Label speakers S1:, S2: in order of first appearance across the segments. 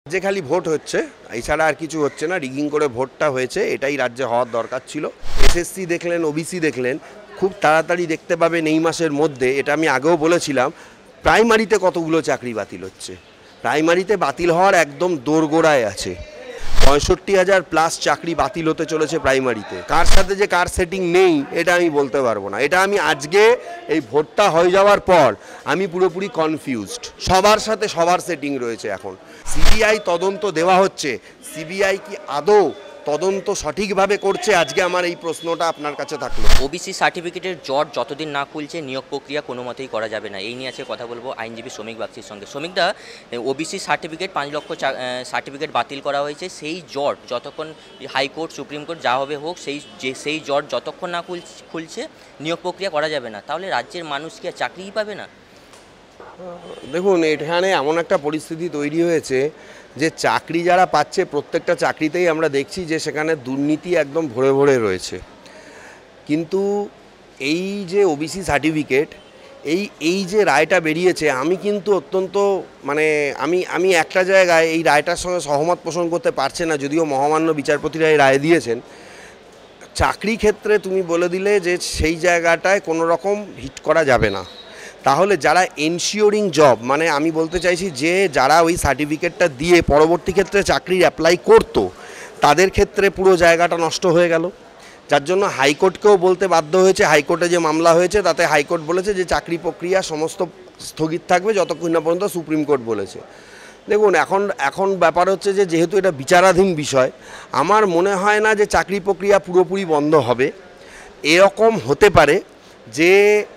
S1: যে খালি ভোট হচ্ছে, এছাড়া আর কিছু হচ্ছে না। রিগিং করে ভোটটা হয়েছে, এটাই রাজ্যে হওয়ার দরকার ছিল। এসএসসি দেখলেন, ওবিসি দেখলেন, খুব তাড়াতাড়ি দেখতে পাবেন এই মাসের মধ্যে। এটা আমি আগেও বলেছিলাম, প্রাইমারিতে কতগুলো চাকরি বাতিল হচ্ছে। প্রাইমারিতে বাতিল হওয়ার একদম দোরগোড়ায় আছে। 65,000 প্লাস চাকরি বাতিল হতে চলেছে প্রাইমারিতে। কার সাথে যে কার সেটিং নেই এটা আমি বলতে পারবো না। এটা আমি আজকে এই ভোটটা হয়ে যাওয়ার পর আমি পুরোপুরি কনফিউজড। সবার সাথে সবার সেটিং রয়েছে। এখন সিবিআই তদন্ত দেওয়া হচ্ছে, সিবিআই কি আদৌ তদন্ত সঠিকভাবে করছে? আজকে আমার এই প্রশ্নটা আপনার কাছে থাকলো।
S2: ওবিসি সার্টিফিকেটের জট যতদিন না খুলছে নিয়োগ প্রক্রিয়া কোনো মতেই করা যাবে না। এই নিয়ে আছে কথা বলবো আইনজীবী শ্রমিক বাগচির সঙ্গে। শ্রমিকদা, ওবিসি সার্টিফিকেট 5 লক্ষ সার্টিফিকেট বাতিল করা হয়েছে, সেই জট যতক্ষণ হাইকোর্ট সুপ্রিম কোর্ট যা হবে হোক, সেই জট যতক্ষণ না খুলছে নিয়োগ প্রক্রিয়া করা যাবে না। তাহলে রাজ্যের মানুষ কি আর চাকরিই পাবে না?
S1: দেখুন, এখানে এমন একটা পরিস্থিতি তৈরি হয়েছে যে চাকরি যারা পাচ্ছে প্রত্যেকটা চাকরিতেই আমরা দেখছি যে সেখানে দুর্নীতি একদম ভরে ভরে রয়েছে। কিন্তু এই যে ওবিসি সার্টিফিকেট, এই যে রায়টা বেরিয়েছে, আমি কিন্তু অত্যন্ত আমি একটা জায়গায় এই রায়টার সঙ্গে সহমত পোষণ করতে পারছে না। যদিও মহামান্য বিচারপতিরা এই রায় দিয়েছেন, চাকরি ক্ষেত্রে তুমি বলে দিলে যে সেই জায়গাটায় কোনো রকম হিট করা যাবে না। তাহলে যারা এনশিওরিং জব, মানে আমি বলতে চাইছি যে যারা ওই সার্টিফিকেটটা দিয়ে পরবর্তী ক্ষেত্রে চাকরির অ্যাপ্লাই করতো, তাদের ক্ষেত্রে পুরো জায়গাটা নষ্ট হয়ে গেল। যার জন্য হাইকোর্টকেও বলতে বাধ্য হয়েছে। হাইকোর্টে যে মামলা হয়েছে তাতে হাইকোর্ট বলেছে যে চাকরি প্রক্রিয়া সমস্ত স্থগিত থাকবে যতক্ষণ না পর্যন্ত সুপ্রিম কোর্ট বলেছে। দেখুন, এখন ব্যাপার হচ্ছে যে যেহেতু এটা বিচারাধীন বিষয়, আমার মনে হয় না যে চাকরি প্রক্রিয়া পুরোপুরি বন্ধ হবে। এরকম হতে পারে যে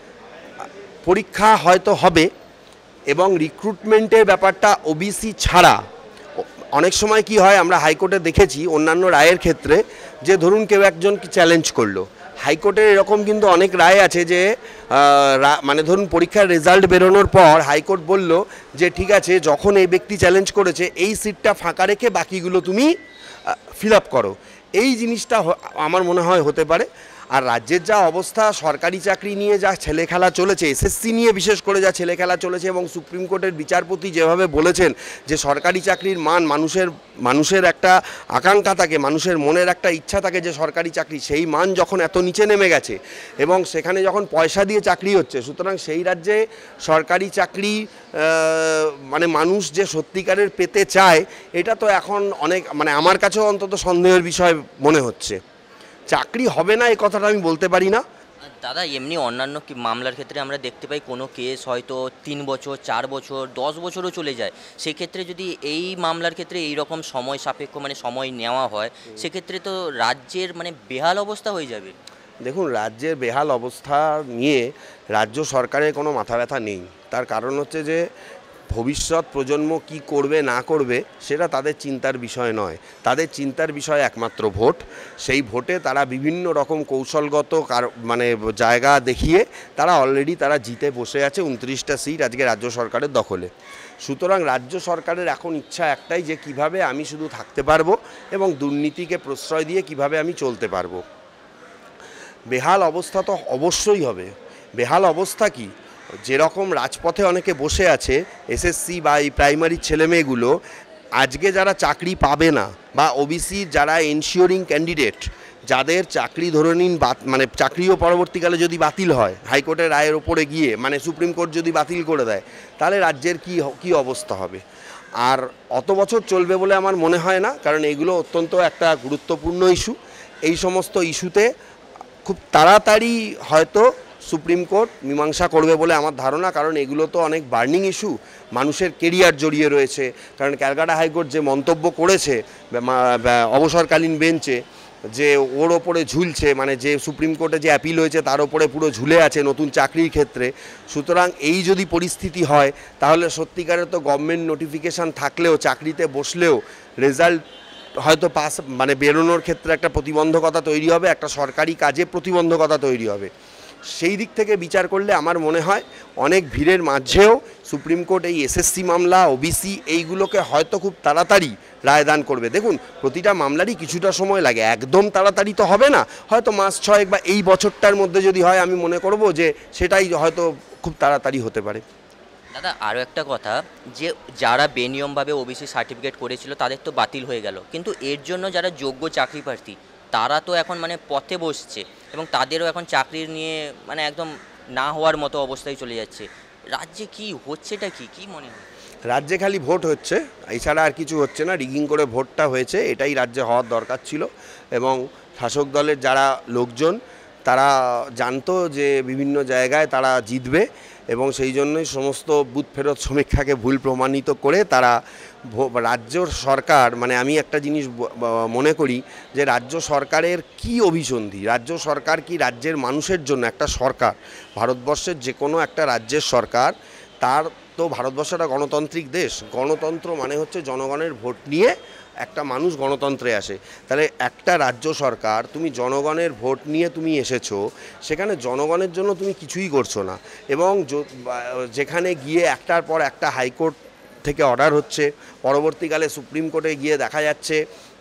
S1: পরীক্ষা হয়তো হবে এবং রিক্রুটমেন্টের ব্যাপারটা ওবিসি ছাড়া। অনেক সময় কি হয়, আমরা হাইকোর্টে দেখেছি অন্যান্য রায়ের ক্ষেত্রে, যে ধরুন কেউ একজন চ্যালেঞ্জ করলো, হাইকোর্টের এরকম কিন্তু অনেক রায় আছে যে মানে ধরুন পরীক্ষার রেজাল্ট বেরোনোর পর হাইকোর্ট বলল যে ঠিক আছে, যখন এই ব্যক্তি চ্যালেঞ্জ করেছে এই সিটটা ফাঁকা রেখে বাকিগুলো তুমি ফিল আপ করো। এই জিনিসটা আমার মনে হয় হতে পারে। আর রাজ্যের যা অবস্থা, সরকারি চাকরি নিয়ে যা ছেলে খেলা চলেছে, এসএসসি নিয়ে বিশেষ করে যা ছেলে খেলা চলেছে, এবং সুপ্রিম কোর্টের বিচারপতি যেভাবে বলেছেন যে সরকারি চাকরির মান, মানুষের একটা আকাঙ্ক্ষা থাকে, মানুষের মনের একটা ইচ্ছা থাকে যে সরকারি চাকরি, সেই মান যখন এত নিচে নেমে গেছে এবং সেখানে যখন পয়সা দিয়ে চাকরি হচ্ছে, সুতরাং সেই রাজ্যে সরকারি চাকরি মানে মানুষ যে সত্যিকারের পেতে চায়, এটা তো এখন অনেক, মানে আমার কাছেও অন্তত সন্দেহের বিষয় মনে হচ্ছে। চাকরি হবে না এই কথাটা আমি বলতে পারি না
S2: দাদা। এমনি অন্যান্য মামলার ক্ষেত্রে আমরা দেখতে পাই কোনো কেস হয়তো 3 বছর, 4 বছর, 10 বছরও চলে যায়। সেক্ষেত্রে যদি এই মামলার ক্ষেত্রে এই রকম সময় সাপেক্ষ মানে সময় নেওয়া হয়, সেক্ষেত্রে তো রাজ্যের মানে বেহাল অবস্থা হয়ে যাবে।
S1: দেখুন, রাজ্যের বেহাল অবস্থা নিয়ে রাজ্য সরকারের কোনো মাথা ব্যথা নেই। তার কারণ হচ্ছে যে ভবিষ্যৎ প্রজন্ম কি করবে না করবে সেটা তাদের চিন্তার বিষয় নয়। তাদের চিন্তার বিষয় একমাত্র ভোট। সেই ভোটে তারা বিভিন্ন রকম কৌশলগত মানে জায়গা দেখিয়ে তারা অলরেডি জিতে বসে আছে। 29টা সিট আজকে রাজ্য সরকারের দখলে। সুতরাং রাজ্য সরকারের এখন ইচ্ছা একটাই যে কিভাবে আমি শুধু থাকতে পারবো এবং দুর্নীতিকে প্রশ্রয় দিয়ে কিভাবে আমি চলতে পারবো। বেহাল অবস্থা তো অবশ্যই হবে। বেহাল অবস্থা কি, যেরকম রাজপথে অনেকে বসে আছে এসএসসি বা এই প্রাইমারির ছেলেমেয়েগুলো, আজকে যারা চাকরি পাবে না বা ওবিসি যারা এনশিওরিং ক্যান্ডিডেট, যাদের চাকরি ধরে নিন মানে চাকরিও পরবর্তীকালে যদি বাতিল হয় হাইকোর্টের রায়ের ওপরে গিয়ে, মানে সুপ্রিম কোর্ট যদি বাতিল করে দেয়, তাহলে রাজ্যের কি অবস্থা হবে। আর অত বছর চলবে বলে আমার মনে হয় না, কারণ এগুলো অত্যন্ত একটা গুরুত্বপূর্ণ ইস্যু। এই সমস্ত ইস্যুতে খুব তাড়াতাড়ি হয়তো সুপ্রিম কোর্ট মীমাংসা করবে বলে আমার ধারণা, কারণ এগুলো তো অনেক বার্নিং ইস্যু, মানুষের কেরিয়ার জড়িয়ে রয়েছে। কারণ ক্যালকাটা হাইকোর্ট যে মন্তব্য করেছে অবসরকালীন বেঞ্চে, যে ওর ওপরে ঝুলছে, মানে যে সুপ্রিম কোর্টে যে অ্যাপিল হয়েছে তার ওপরে পুরো ঝুলে আছে নতুন চাকরির ক্ষেত্রে। সুতরাং এই যদি পরিস্থিতি হয়, তাহলে সত্যিকারে তো গভর্নমেন্ট নোটিফিকেশান থাকলেও চাকরিতে বসলেও রেজাল্ট হয়তো পাস মানে বেরোনোর ক্ষেত্রে একটা প্রতিবন্ধকতা তৈরি হবে, একটা সরকারি কাজে প্রতিবন্ধকতা তৈরি হবে। সেই দিক থেকে বিচার করলে আমার মনে হয় অনেক ভিড়ের মাঝেও সুপ্রিম কোর্ট এই এসএসসি মামলা, ওবিসি এইগুলোকে হয়তো খুব তাড়াতাড়ি রায়দান করবে। দেখুন, প্রতিটা মামলারই কিছুটা সময় লাগে, একদম তাড়াতাড়ি তো হবে না। হয়তো মাস 6 বা এই বছরটার মধ্যে যদি হয়, আমি মনে করব যে সেটাই হয়তো খুব তাড়াতাড়ি হতে পারে।
S2: দাদা আরও একটা কথা, যে যারা বেনিয়মভাবে ওবিসি সার্টিফিকেট করেছিল তাদের তো বাতিল হয়ে গেল, কিন্তু এর জন্য যারা যোগ্য চাকরি প্রার্থী তারা তো এখন মানে পথে বসছে এবং তাদেরও এখন চাকরির নিয়ে মানে একদম না হওয়ার মতো অবস্থায় চলে যাচ্ছে। রাজ্যে কি হচ্ছেটা কি কি মনে হয়?
S1: রাজ্যে খালি ভোট হচ্ছে, এছাড়া আর কিছু হচ্ছে না। রিগিং করে ভোটটা হয়েছে, এটাই রাজ্যে হওয়ার দরকার ছিল। এবং শাসক দলের যারা লোকজন তারা জানতো যে বিভিন্ন জায়গায় তারা জিতবে, এবং সেই জন্যই সমস্ত বুথ ফেরত সমীক্ষাকে ভুল প্রমাণিত করে তারা রাজ্য সরকার, মানে আমি একটা জিনিস মনে করি যে রাজ্য সরকারের কি অভিসন্ধি, রাজ্য সরকার কি রাজ্যের মানুষের জন্য একটা সরকার, ভারতবর্ষের যে কোনো একটা রাজ্যের সরকার, তার তো ভারতবর্ষ একটা গণতান্ত্রিক দেশ, গণতন্ত্র মানে হচ্ছে জনগণের ভোট নিয়ে একটা মানুষ গণতন্ত্রে আসে। তাহলে একটা রাজ্য সরকার, তুমি জনগণের ভোট নিয়ে তুমি এসেছো, সেখানে জনগণের জন্য তুমি কিছুই করছো না। এবং যেখানে গিয়ে একটার পর একটা হাইকোর্ট থেকে অর্ডার হচ্ছে, পরবর্তীকালে সুপ্রিম কোর্টে গিয়ে দেখা যাচ্ছে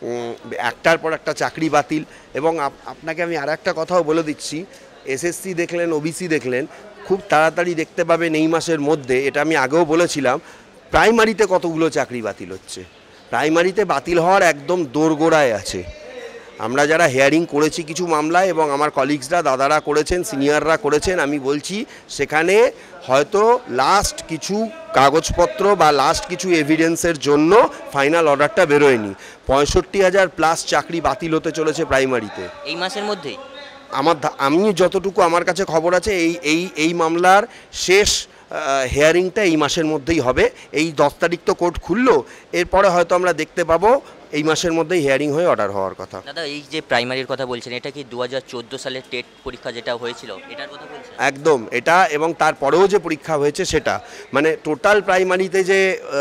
S1: একটার পর একটা চাকরি বাতিল। এবং আপনাকে আমি আর একটা কথাও বলে দিচ্ছি, এসএসসি দেখলেন, ওবিসি দেখলেন, খুব তাড়াতাড়ি দেখতে পাবেন এই মাসের মধ্যে, এটা আমি আগেও বলেছিলাম, প্রাইমারিতে কতগুলো চাকরি বাতিল হচ্ছে। প্রাইমারিতে বাতিল হওয়ার একদম দোরগোড়ায় আছে। আমরা যারা হিয়ারিং করেছি কিছু মামলায়, এবং আমার কলিগসরা, দাদারা করেছেন, সিনিয়ররা করেছেন, আমি বলছি সেখানে হয়তো লাস্ট কিছু কাগজপত্র বা লাস্ট কিছু এভিডেন্সের জন্য ফাইনাল অর্ডারটা বেরোয়নি। 65,000 প্লাস চাকরি বাতিল হতে চলেছে প্রাইমারিতে
S2: এই মাসের মধ্যেই।
S1: আমি যতটুকু আমার কাছে খবর আছে, এই মামলার শেষ হিয়ারিংটা এই মাসের মধ্যেই হবে। এই 10 তারিখ তো কোর্ট খুললো, এরপরে হয়তো আমরা দেখতে পাবো এই মাসের মধ্যেই হিয়ারিং হয়ে অর্ডার হওয়ার কথা।
S2: দাদা এই যে প্রাইমারির কথা বলছেন, এটা কি 2014 সালের টেট পরীক্ষা যেটা হয়েছিল এটার কথা বলছেন?
S1: একদম, এটা এবং তারপরেও যে পরীক্ষা হয়েছে সেটা, মানে টোটাল প্রাইমারিতে যে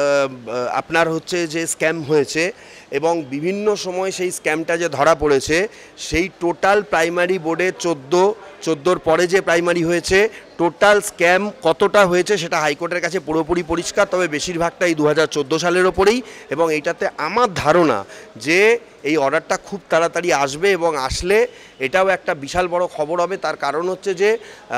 S1: আপনার হচ্ছে যে স্ক্যাম হয়েছে এবং বিভিন্ন সময় সেই স্ক্যামটা যে ধরা পড়েছে, সেই টোটাল প্রাইমারি বোর্ডে 14-14 পরে যে প্রাইমারি হয়েছে, টোটাল স্ক্যাম কতটা হয়েছে সেটা হাইকোর্টের কাছে পুরোপুরি পরিষ্কার। তবে বেশিরভাগটাই 2014 সালের ওপরেই, এবং এইটাতে আমার ধারণা যে এই অর্ডারটা খুব তাড়াতাড়ি আসবে, এবং আসলে এটাও একটা বিশাল বড় খবর হবে। তার কারণ হচ্ছে যে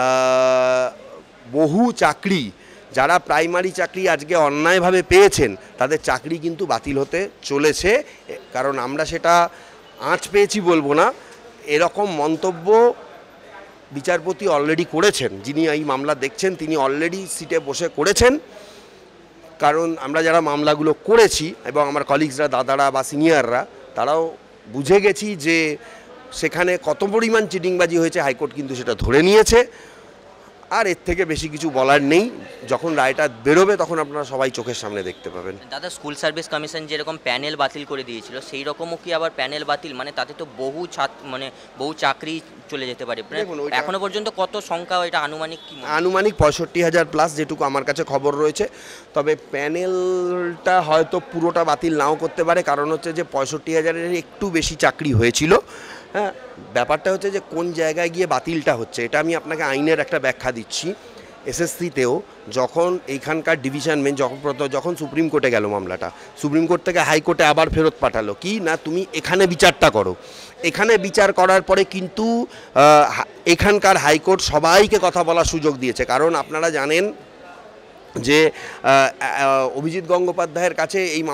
S1: বহু চাকরি, যারা প্রাইমারি চাকরি আজকে অন্যায়ভাবে পেয়েছেন, তাদের চাকরি কিন্তু বাতিল হতে চলেছে। কারণ আমরা সেটা আঁচ পেয়েছি বলবো না, এরকম মন্তব্য বিচারপতি অলরেডি করেছেন, যিনি এই মামলা দেখছেন তিনি অলরেডি সিটে বসে করেছেন। কারণ আমরা যারা মামলাগুলো করেছি এবং আমার কলিগসরা, দাদারা বা সিনিয়ররা, তারাও বুঝে গেছি যে সেখানে কত পরিমাণ চিটিংবাজি হয়েছে, হাইকোর্ট কিন্তু সেটা ধরে নিয়েছে। আর এর থেকে বেশি কিছু বলার নেই, যখন রায়টা বেরোবে তখন আপনারা সবাই চোখের সামনে দেখতে পাবেন।
S2: দাদা স্কুল সার্ভিস কমিশন যেরকম প্যানেল বাতিল করে দিয়েছিল, সেই রকমও কি আবার প্যানেল বাতিল, মানে তাতে তো বহু চাকরি চলে যেতে পারে। এখনো পর্যন্ত কত সংখ্যা, এটা আনুমানিক কি?
S1: আনুমানিক 65,000 প্লাস, যেটুকু আমার কাছে খবর রয়েছে। তবে প্যানেলটা হয়তো পুরোটা বাতিল নাও করতে পারে, কারণ হচ্ছে যে 65,000-এর একটু বেশি চাকরি হয়েছিল। হ্যাঁ, ব্যাপারটা হচ্ছে যে কোন জায়গায় গিয়ে বাতিলটা হচ্ছে, এটা আমি আপনাকে আইনের একটা ব্যাখ্যা দিচ্ছি। এসএসসিতেও যখন এইখানকার ডিভিশন বেঞ্চ যখন সুপ্রিম কোর্টে গেল মামলাটা, সুপ্রিম কোর্ট থেকে হাইকোর্টে আবার ফেরত পাঠালো, কি না তুমি এখানে বিচারটা করো। এখানে বিচার করার পরে কিন্তু এখানকার হাইকোর্ট সবাইকে কথা বলার সুযোগ দিয়েছে। কারণ আপনারা জানেন যে অভিজিৎ গঙ্গোপাধ্যায়ের কাছে এই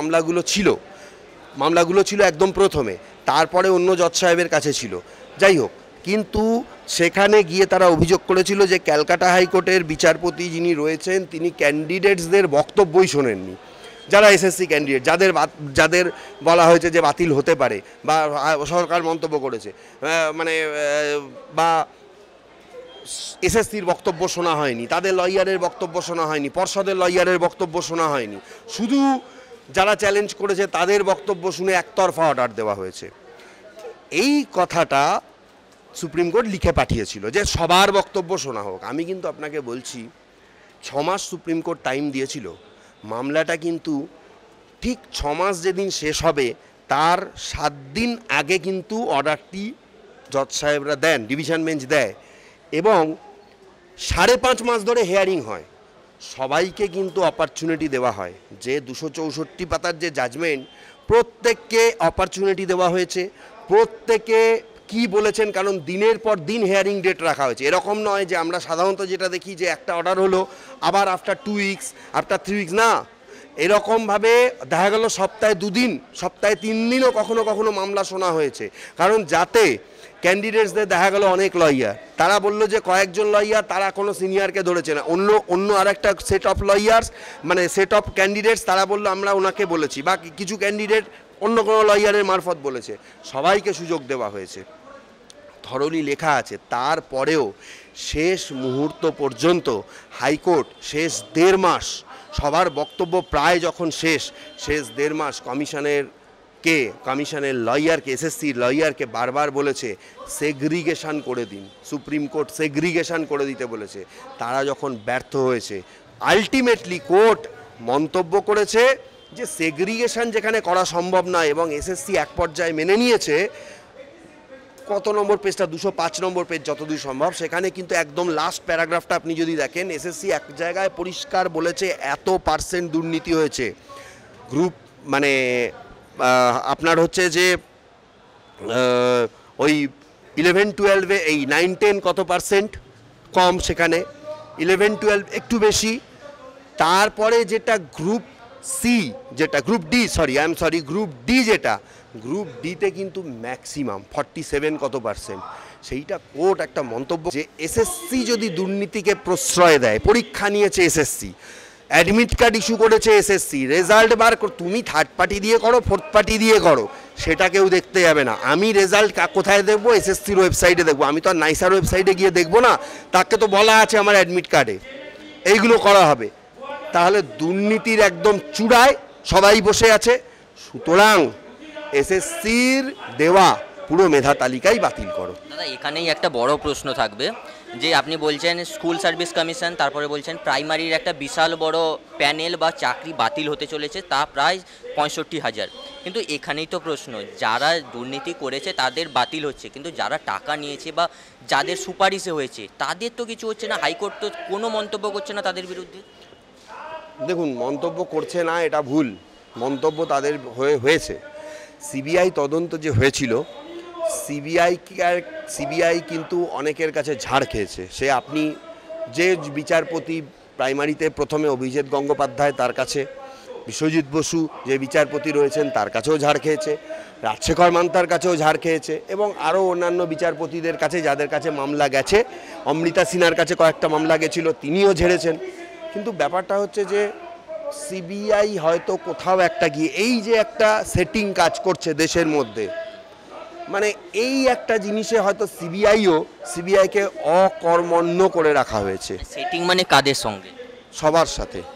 S1: মামলাগুলো ছিল একদম প্রথমে, তারপরে অন্য জজ সাহেবের কাছে ছিল। যাই হোক, কিন্তু সেখানে গিয়ে তারা অভিযোগ করেছিল যে ক্যালকাটা হাইকোর্টের বিচারপতি যিনি রয়েছেন, তিনি ক্যান্ডিডেটসদের বক্তব্যই শোনেননি, যারা এসএসসি ক্যান্ডিডেট, যাদের বলা হয়েছে যে বাতিল হতে পারে বা সরকার মন্তব্য করেছে, মানে বা এসএসসির বক্তব্য শোনা হয়নি, তাদের লয়ারের বক্তব্য শোনা হয়নি, পর্ষদের লয়ারের বক্তব্য শোনা হয়নি, শুধু যারা চ্যালেঞ্জ করেছে তাদের বক্তব্য শুনে একতরফা অর্ডার দেওয়া হয়েছে। এই কথাটা সুপ্রিম কোর্ট লিখে পাঠিয়েছিল যে সবার বক্তব্য শোনা হোক। আমি কিন্তু আপনাকে বলছি, 6 মাস সুপ্রিম কোর্ট টাইম দিয়েছিল। মামলাটা কিন্তু ঠিক 6 মাস যেদিন শেষ হবে তার 7 দিন আগে কিন্তু অর্ডারটি জজ সাহেবরা দেন, ডিভিশন বেঞ্চ দেয়, এবং 5.5 মাস ধরে হিয়ারিং হয়। সবাইকে কিন্তু অপরচুনিটি দেওয়া হয়, যে 264 পাতার যে জাজমেন্ট, প্রত্যেককে অপরচুনিটি দেওয়া হয়েছে, প্রত্যেকে কি বলেছেন, কারণ দিনের পর দিন হিয়ারিং ডেট রাখা হয়েছে। এরকম নয় যে আমরা সাধারণত যেটা দেখি যে একটা অর্ডার হলো আবার আফটার 2 উইকস, আফটার 3 উইকস, না, এরকমভাবে দেখা গেল সপ্তাহে 2 দিন, সপ্তাহে 3 দিনও কখনো কখনো মামলা শোনা হয়েছে। কারণ যাতে ক্যান্ডিডেটসদের দেখা গেল অনেক লয়ার, তারা বললো যে কয়েকজন লয়ার, তারা কোনো সিনিয়রকে ধরেছে না, অন্য আরেকটা সেট অফ লয়ার্স, মানে সেট অফ ক্যান্ডিডেটস, তারা বললো আমরা ওনাকে বলেছি, বা কিছু ক্যান্ডিডেট অন্য কোনো লয়ারের মারফত বলেছে। সবাইকে সুযোগ দেওয়া হয়েছে, থরলি লেখা আছে। তারপরেও শেষ মুহূর্ত পর্যন্ত হাইকোর্ট শেষ 1.5 মাস, সবার বক্তব্য প্রায় যখন শেষ 1.5 মাস কমিশনের লয়ারকে, এসএসসির লয়ারকে বারবার বলেছে সেগ্রিগেশন করে দিন, সুপ্রিম কোর্ট সেগ্রিগেশন করে দিতে বলেছে। তারা যখন ব্যর্থ হয়েছে, আলটিমেটলি কোর্ট মন্তব্য করেছে যে সেগ্রিগেশন যেখানে করা সম্ভব নয়, এবং এসএসসি এক পর্যায়ে মেনে নিয়েছে, কত নম্বর পেজটা, 205 নম্বর পেজ যতদূর সম্ভব, সেখানে কিন্তু একদম লাস্ট প্যারাগ্রাফটা আপনি যদি দেখেন, এসএসসি এক জায়গায় পরিষ্কার বলেছে এত % দুর্নীতি হয়েছে। গ্রুপ মানে আপনার হচ্ছে যে ওই 11-12-এ এই 9-10 কত % কম, সেখানে 11-12 একটু বেশি। তারপরে যেটা গ্রুপ সি, যেটা গ্রুপ ডি, গ্রুপ ডি, যেটা গ্রুপ ডিতে কিন্তু ম্যাক্সিমাম 47 কত %। সেইটা কোর্ট একটা মন্তব্য যে এসএসসি যদি দুর্নীতিকে প্রশ্রয় দেয়, পরীক্ষা নিয়েছে এসএসসি, অ্যাডমিট কার্ড ইস্যু করেছে এসএসসি, রেজাল্ট বার তুমি থার্ড পার্টি দিয়ে করো, ফোর্থ পার্টি দিয়ে করো, সেটা কেউ দেখতে যাবে না। আমি রেজাল্ট কোথায় দেখবো? এসএসসির ওয়েবসাইটে দেখবো। আমি তো আর নাইসার ওয়েবসাইটে গিয়ে দেখবো না, তাকে তো বলা আছে আমার অ্যাডমিট কার্ডে এইগুলো করা হবে। তাহলে দুর্নীতির একদম চূড়ায় সবাই বসে আছে। সুতরাং এসএসসির দেওয়া পুরো মেধা তালিকাই বাতিল করো।
S2: দাদা, এখানেই একটা বড় প্রশ্ন থাকবে যে আপনি বলছেন স্কুল সার্ভিস কমিশন, তারপরে বলছেন প্রাইমারির একটা বিশাল বড় প্যানেল বা চাকরি বাতিল হতে চলেছে, তা প্রায় 65,000। কিন্তু এখানেই তো প্রশ্ন, যারা দুর্নীতি করেছে তাদের বাতিল হচ্ছে, কিন্তু যারা টাকা নিয়েছে বা যাদের সুপারিশে হয়েছে তাদের তো কিছু হচ্ছে না। হাইকোর্ট তো কোনো মন্তব্য করছে না তাদের বিরুদ্ধে।
S1: দেখুন, মন্তব্য করছে না এটা ভুল, মন্তব্য তাদের হয়েছে। সিবিআই তদন্ত যে হয়েছিল, সিবিআই কিন্তু অনেকের কাছে ঝাড় খেয়েছে। সে আপনি যে বিচারপতি প্রাইমারিতে প্রথমে অভিজিৎ গঙ্গোপাধ্যায়, তার কাছে বিশ্বজিৎ বসু যে বিচারপতি রয়েছেন তার কাছেও ঝাড় খেয়েছে, রাজশেখর মান্তার কাছেও ঝাড় খেয়েছে, এবং আরও অন্যান্য বিচারপতিদের কাছে যাদের কাছে মামলা গেছে, অমৃতা সিনহার কাছে কয়েকটা মামলা গেছিল, তিনিও ঝেড়েছেন। কিন্তু ব্যাপারটা হচ্ছে যে সিবিআই হয়তো কোথাও একটা গিয়ে এই যে একটা সেটিং কাজ করছে দেশের মধ্যে, মানে এই একটা জিনিসে হয়তো সিবিআইকে অকর্মণ্য করে রাখা হয়েছে।
S2: সেটিং মানে কাদের সঙ্গে?
S1: সবার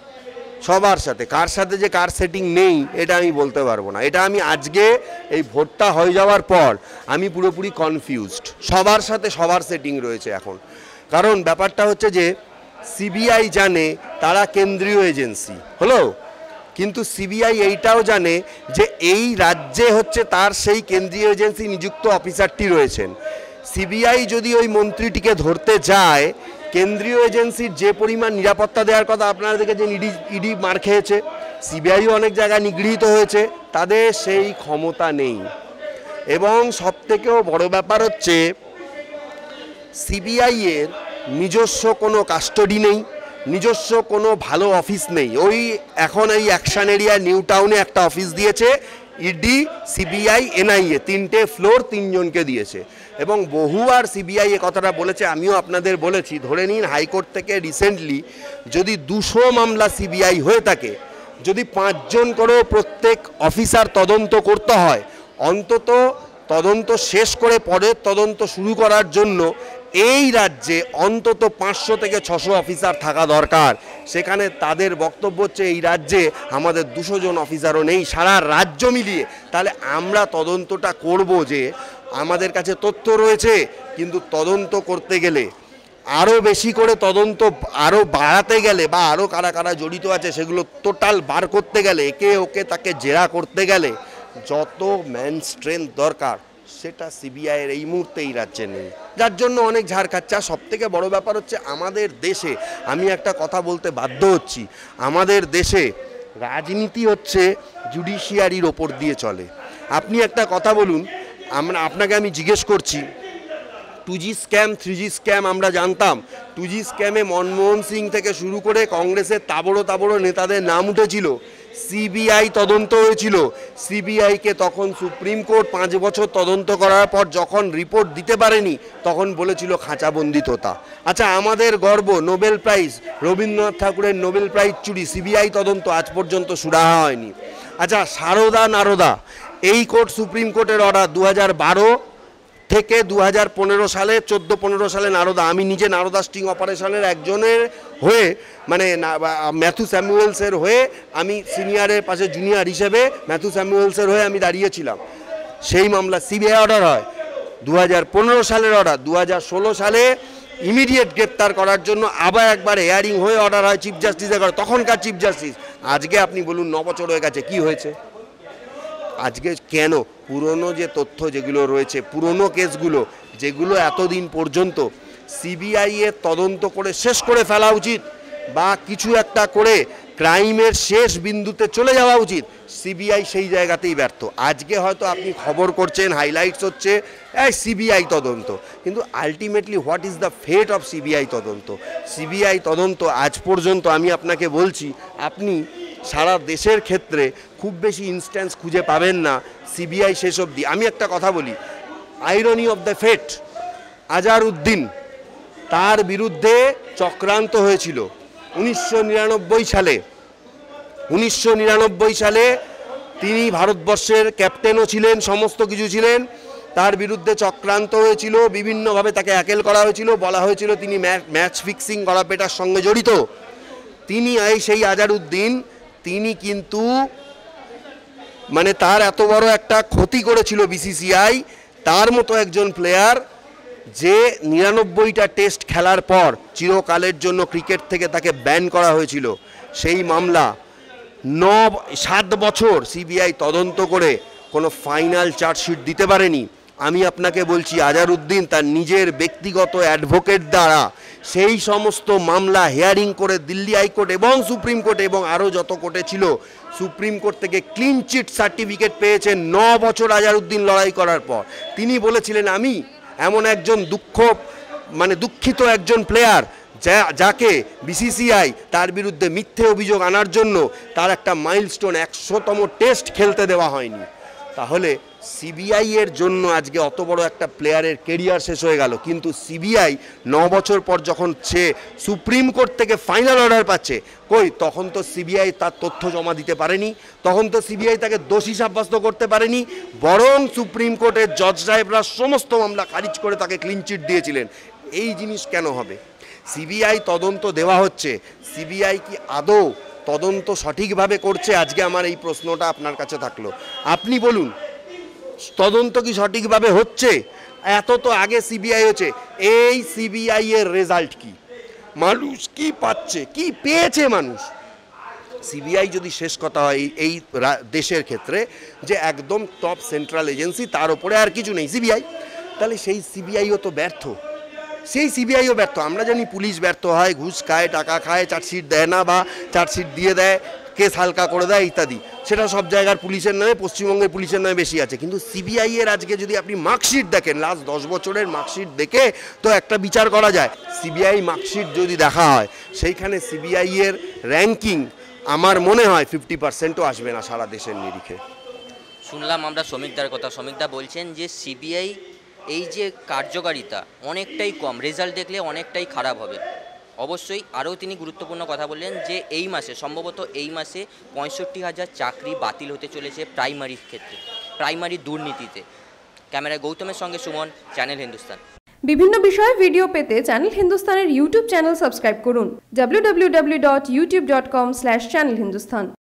S1: সাথে। কার সাথে যে কার সেটিং নেই এটা আমি বলতে পারবো না। এটা আমি আজকে এই ভোটটা হয়ে যাওয়ার পর আমি পুরোপুরি কনফিউজড। সবার সাথে সবার সেটিং রয়েছে এখন। কারণ ব্যাপারটা হচ্ছে যে সিবিআই জানে তারা কেন্দ্রীয় এজেন্সি হলো, কিন্তু সিবিআই এইটাও জানে যে এই রাজ্যে হচ্ছে তার সেই কেন্দ্রীয় এজেন্সি নিযুক্ত অফিসারটি রয়েছেন। সিবিআই যদি ওই মন্ত্রীটিকে ধরতে যায়, কেন্দ্রীয় এজেন্সির যে পরিমাণ নিরাপত্তা দেওয়ার কথা, আপনারা দেখেছেন ইডি মার খেয়েছে, সিবিআইও অনেক জায়গায় নিগৃহীত হয়েছে, তাদের সেই ক্ষমতা নেই। এবং সবথেকেও বড় ব্যাপার হচ্ছে সিবিআইয়ের নিজস্ব কোনো কাস্টডি নেই, নিজস্ব কোনো ভালো অফিস নেই। ওই এখন এই অ্যাকশন এরিয়া নিউ টাউনে একটা অফিস দিয়েছে ইডি, সিবিআই, এনআইএ, 3টে ফ্লোর 3 জনকে দিয়েছে। এবং বহুবার সিবিআই এ কথাটা বলেছে, আমিও আপনাদের বলেছি, ধরে নিন হাইকোর্ট থেকে রিসেন্টলি যদি 200 মামলা সিবিআই হয়ে থাকে, যদি 5 জন করেও প্রত্যেক অফিসার তদন্ত করতে হয়, অন্তত তদন্ত শেষ করে পরের তদন্ত শুরু করার জন্য এই রাজ্যে অন্তত 500 থেকে 600 অফিসার থাকা দরকার। সেখানে তাদের বক্তব্য হচ্ছে এই রাজ্যে আমাদের 200 জন অফিসারও নেই সারা রাজ্য মিলিয়ে। তাহলে আমরা তদন্তটা করব যে আমাদের কাছে তথ্য রয়েছে, কিন্তু তদন্ত করতে গেলে আরও বেশি করে তদন্ত আরও বাড়াতে গেলে বা আরও কারা কারা জড়িত আছে সেগুলো টোটাল বার করতে গেলে, একে ওকে তাকে জেরা করতে গেলে যত ম্যান স্ট্রেংথ দরকার সেটা সিবিআইয়ের এই মুহূর্তে এই রাজ্যে নেই, যার জন্য অনেক ঝাড় খাচ্ছে। আর সবথেকে বড় ব্যাপার হচ্ছে আমাদের দেশে, আমি একটা কথা বলতে বাধ্য হচ্ছি, আমাদের দেশে রাজনীতি হচ্ছে জুডিশিয়ারির ওপর দিয়ে চলে। আপনি একটা কথা বলুন, আপনাকে আমি জিজ্ঞেস করছি, 2G স্ক্যাম 3G স্ক্যাম আমরা জানতাম। 2G স্ক্যামে মনমোহন সিং থেকে শুরু করে কংগ্রেসের তাবড়ো নেতাদের নাম উঠেছিল, সিবিআই তদন্ত হয়েছিল। সিবিআইকে তখন সুপ্রিম কোর্ট 5 বছর তদন্ত করার পর যখন রিপোর্ট দিতে পারেনি তখন বলেছিল খাঁচাবন্দি তোতা। আচ্ছা, আমাদের গর্ব নোবেল প্রাইজ, রবীন্দ্রনাথ ঠাকুরের নোবেল প্রাইজ চুরি, সিবিআই তদন্ত আজ পর্যন্ত সুরাহা হয়নি। আচ্ছা, সারদা নারদা, এই কোর্ট সুপ্রিম কোর্টের অর্ডার 2012 থেকে 2015 সালে 14-15 সালে নারদা, আমি নিজে নারদা স্টিং অপারেশনের একজনের হয়ে, মানে ম্যাথু স্যামুয়েলসের হয়ে, আমি সিনিয়রের পাশে জুনিয়র হিসেবে ম্যাথু স্যামুয়েলসের হয়ে আমি দাঁড়িয়েছিলাম। সেই মামলা সিবিআই অর্ডার হয়, 2015 সালের অর্ডার 2016 সালে ইমিডিয়েট গ্রেপ্তার করার জন্য আবার একবার হেয়ারিং হয়ে অর্ডার হয় চিফ জাস্টিসের ঘরে, তখনকার চিফ জাস্টিস। আজকে আপনি বলুন 9 বছর হয়ে গেছে, কি হয়েছে? আজকে কেন পুরনো যে তথ্য যেগুলো রয়েছে, পুরনো কেসগুলো যেগুলো এতদিন পর্যন্ত সিবিআই এর তদন্ত করে শেষ করে ফেলা উচিত, বা কিছু একটা করে ক্রাইমের শেষ বিন্দুতে চলে যাওয়া উচিত, সিবিআই সেই জায়গাতেই ব্যর্থ। আজকে হয়তো আপনি খবর করছেন, হাইলাইটস হচ্ছে সিবিআই তদন্ত, কিন্তু ultimately what is the fate of CBI তদন্ত? সিবিআই তদন্ত আজ পর্যন্ত আমি আপনাকে বলছি, আপনি সারা দেশের ক্ষেত্রে খুব বেশি ইনস্ট্যান্স খুঁজে পাবেন না সিবিআই শেষ অবধি। আমি একটা কথা বলি, irony of the fate, Azharuddin, তার বিরুদ্ধে চক্রান্ত হয়েছিল 1999 সালে। 1999 সালে তিনি ভারতবর্ষের ক্যাপ্টেনও ছিলেন, সমস্ত কিছু ছিলেন। তার বিরুদ্ধে চক্রান্ত হয়েছিল, বিভিন্নভাবে তাকে অ্যাকেল করা হয়েছিল, বলা হয়েছিল তিনি ম্যাচ ফিক্সিং গড়াপেটার সঙ্গে জড়িত। তিনি সেই আজহারউদ্দিন, তিনি কিন্তু মানে তার এত বড় একটা ক্ষতি করেছিল বিসিসিআই, তার মতো একজন প্লেয়ার যে 99টা টেস্ট খেলার পর চিরকালের জন্য ক্রিকেট থেকে তাকে ব্যান করা হয়েছিল। সেই মামলা 7 বছর সিবিআই তদন্ত করে কোনো ফাইনাল চার্জশিট দিতে পারেনি। আমি আপনাকে বলছি, আজহারউদ্দিন তার নিজের ব্যক্তিগত অ্যাডভোকেট দ্বারা সেই সমস্ত মামলা হিয়ারিং করে দিল্লি হাইকোর্ট এবং সুপ্রিম কোর্ট এবং আরও যত কোর্টে ছিল, সুপ্রিম কোর্ট থেকে ক্লিন চিট সার্টিফিকেট পেয়েছেন 9 বছর আজহারউদ্দিন লড়াই করার পর। তিনি বলেছিলেন, আমি এমন একজন দুঃখিত একজন প্লেয়ার যাকে বিসিসিআই তার বিরুদ্ধে মিথ্যে অভিযোগ আনার জন্য তার একটা মাইলস্টোন 100তম টেস্ট খেলতে দেওয়া হয়নি। তাহলে সিবিআই এর জন্য আজকে অত বড় একটা প্লেয়ারের কেরিয়ার শেষ হয়ে গেল, কিন্তু সিবিআই 9 বছর পর যখন সে সুপ্রিম কোর্ট থেকে ফাইনাল অর্ডার পাচ্ছে, কই তখন তো সিবিআই তার তথ্য জমা দিতে পারেনি, তখন তো সিবিআই তাকে দোষী সাব্যস্ত করতে পারেনি, বরং সুপ্রিম কোর্টের জজ সাহেবরা সমস্ত মামলা খারিজ করে তাকে ক্লিন চিট দিয়েছিলেন। এই জিনিস কেন হবে? সিবিআই তদন্ত দেওয়া হচ্ছে, সিবিআই কি আদৌ তদন্ত সঠিকভাবে করছে? আজকে আমার এই প্রশ্নটা আপনার কাছে থাকলো, আপনি বলুন, তদন্ত কি সঠিকভাবে হচ্ছে? এত তো আগে সিবিআই হচ্ছে, এই সিবিআই এর রেজাল্ট কি? মানুষ কি পাচ্ছে, কি পেয়েছে মানুষ? সিবিআই যদি শেষ কথা হয় এই দেশের ক্ষেত্রে যে একদম টপ সেন্ট্রাল এজেন্সি, তার উপরে আর কিছু নেই সিবিআই, তাহলে সেই সিবিআইও তো ব্যর্থ, সেই সিবিআইও ব্যর্থ। আমরা জানি পুলিশ ব্যর্থ হয়, ঘুষ খায়, টাকা খায়, চার্জশিট দেয় না বা চার্জশিট দিয়ে দেয়, কেস হালকা করে দেয় ইত্যাদি, সেটা সব জায়গার পুলিশের নামে, পশ্চিমবঙ্গের পুলিশের নামে বেশি আছে। কিন্তু সিবিআই এর আজকে যদি আপনি মার্কশিট দেখেন, লাস্ট 10 বছরের মার্কশিট দেখে তো একটা বিচার করা যায়। সিবিআই মার্কশিট যদি দেখা হয়, সেইখানে সিবিআই এর র্যাঙ্কিং আমার মনে হয় 50%ও আসবে না সারা দেশের নিরিখে।
S2: শুনলাম আমরা শ্রমিকদার কথা, শ্রমিকদা বলছেন যে সিবিআই এই যে কার্যকারিতা অনেকটাই কম, রেজাল্ট দেখলে অনেকটাই খারাপ হবে। অবশ্যই আরও তিনি গুরুত্বপূর্ণ কথা বললেন যে এই মাসে, সম্ভবত এই মাসে 65,000 চাকরি বাতিল হতে চলেছে প্রাইমারির ক্ষেত্রে, প্রাইমারি দুর্নীতিতে। ক্যামেরায় গৌতমের সঙ্গে সুমন, চ্যানেল হিন্দুস্তান।
S3: বিভিন্ন বিষয়ে ভিডিও পেতে চ্যানেল হিন্দুস্তানের ইউটিউব চ্যানেল সাবস্ক্রাইব করুন www.youtube.com/channelhindustan।